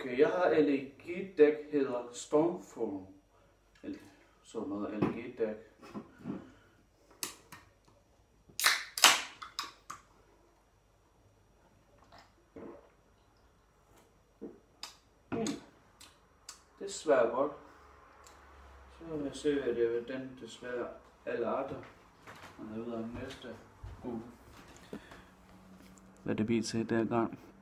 Okay, jeg har LG-dæk, hedder Stormfall. Sådan noget LG-dæk. Det smager godt. Så vil jeg se, at det er den desværre alle andre. Og jeg ved om næste uge. Hvad det bliver til den gang.